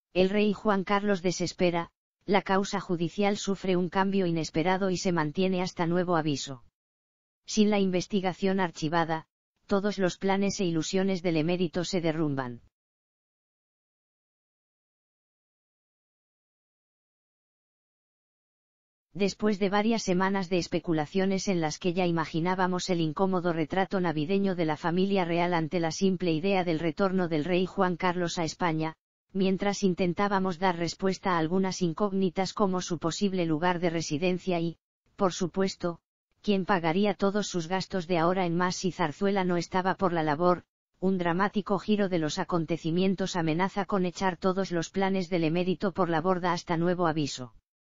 El rey Juan Carlos desespera, la causa judicial sufre un cambio inesperado y se mantiene hasta nuevo aviso. Sin la investigación archivada, todos los planes e ilusiones del emérito se derrumban. Después de varias semanas de especulaciones en las que ya imaginábamos el incómodo retrato navideño de la familia real ante la simple idea del retorno del rey Juan Carlos a España, mientras intentábamos dar respuesta a algunas incógnitas como su posible lugar de residencia y, por supuesto, quién pagaría todos sus gastos de ahora en más si Zarzuela no estaba por la labor, un dramático giro de los acontecimientos amenaza con echar todos los planes del emérito por la borda hasta nuevo aviso.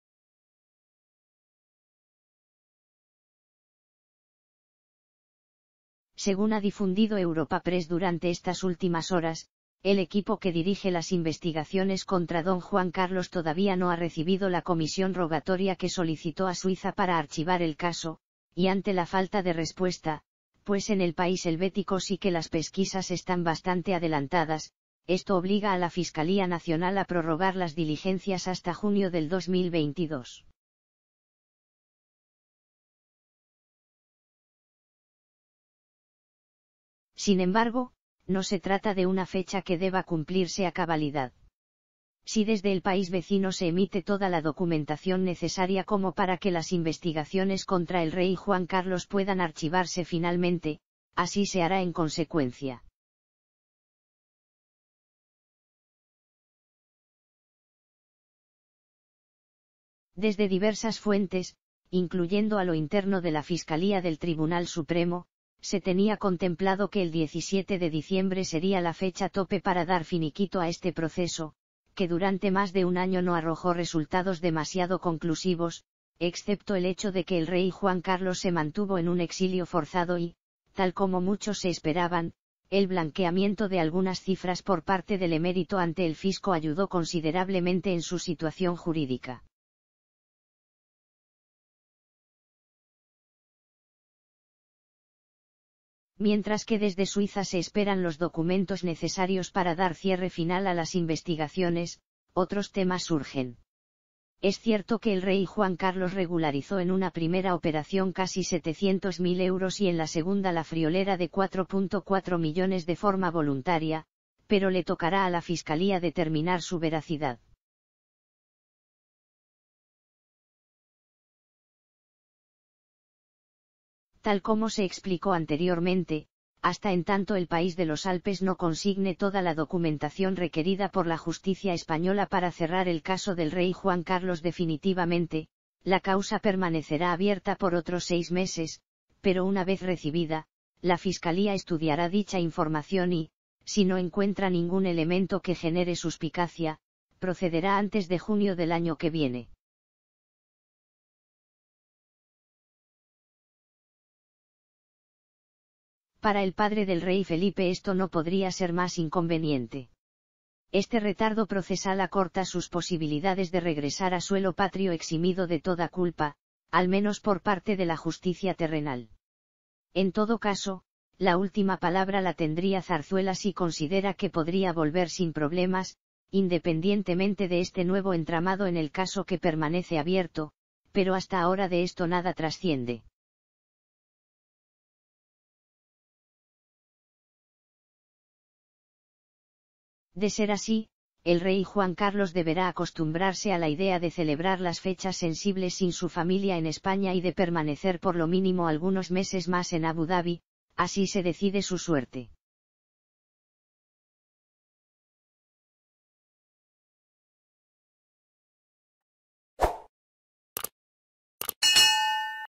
Según ha difundido Europa Press durante estas últimas horas, el equipo que dirige las investigaciones contra don Juan Carlos todavía no ha recibido la comisión rogatoria que solicitó a Suiza para archivar el caso, y ante la falta de respuesta, pues en el país helvético sí que las pesquisas están bastante adelantadas, esto obliga a la Fiscalía Nacional a prorrogar las diligencias hasta junio del 2022. Sin embargo, no se trata de una fecha que deba cumplirse a cabalidad. Si desde el país vecino se emite toda la documentación necesaria como para que las investigaciones contra el rey Juan Carlos puedan archivarse finalmente, así se hará en consecuencia. Desde diversas fuentes, incluyendo a lo interno de la Fiscalía del Tribunal Supremo, se tenía contemplado que el 17 de diciembre sería la fecha tope para dar finiquito a este proceso, que durante más de un año no arrojó resultados demasiado conclusivos, excepto el hecho de que el rey Juan Carlos se mantuvo en un exilio forzado y, tal como muchos se esperaban, el blanqueamiento de algunas cifras por parte del emérito ante el fisco ayudó considerablemente en su situación jurídica. Mientras que desde Suiza se esperan los documentos necesarios para dar cierre final a las investigaciones, otros temas surgen. Es cierto que el rey Juan Carlos regularizó en una primera operación casi 700.000 euros y en la segunda la friolera de 4,4 millones de forma voluntaria, pero le tocará a la Fiscalía determinar su veracidad. Tal como se explicó anteriormente, hasta en tanto el país de los Alpes no consigne toda la documentación requerida por la justicia española para cerrar el caso del rey Juan Carlos definitivamente, la causa permanecerá abierta por otros 6 meses, pero una vez recibida, la Fiscalía estudiará dicha información y, si no encuentra ningún elemento que genere suspicacia, procederá antes de junio del año que viene. Para el padre del rey Felipe esto no podría ser más inconveniente. Este retardo procesal acorta sus posibilidades de regresar a suelo patrio eximido de toda culpa, al menos por parte de la justicia terrenal. En todo caso, la última palabra la tendría Zarzuela si considera que podría volver sin problemas, independientemente de este nuevo entramado en el caso que permanece abierto, pero hasta ahora de esto nada trasciende. De ser así, el rey Juan Carlos deberá acostumbrarse a la idea de celebrar las fechas sensibles sin su familia en España y de permanecer por lo mínimo algunos meses más en Abu Dhabi, así se decide su suerte.